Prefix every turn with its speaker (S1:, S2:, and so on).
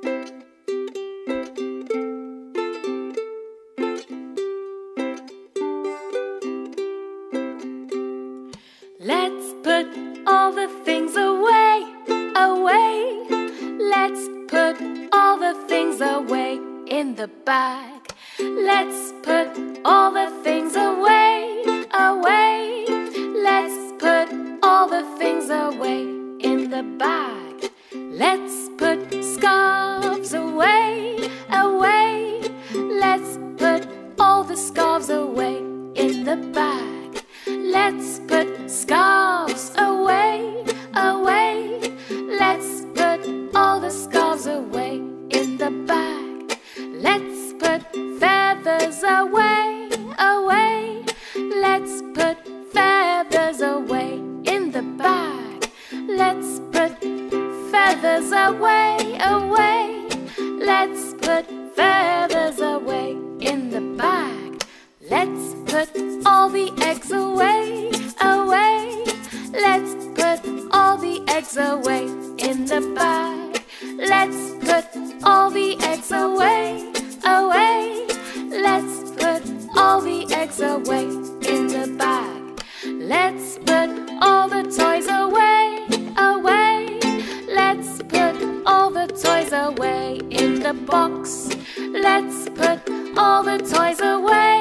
S1: Let's put all the things away, away. Let's put all the things away in the bag. Let's put all the things away, away. Let's put all the things away in the bag. Let's put scarves away, away. Let's put all the scarves away in the bag. Let's put scarves away, away. Let's put all the scarves away in the bag. Let's put feathers away, away. Let's put feathers away in the bag. Let's put feathers away, away. Let's put feathers away in the bag. Let's put all the eggs away, away. Let's put all the eggs away in the bag. Let's put all the eggs away, away. Let's put all the eggs away in the bag. Let's put all the toys away, away. Let's put all the toys away in the box. Let's put all the toys away,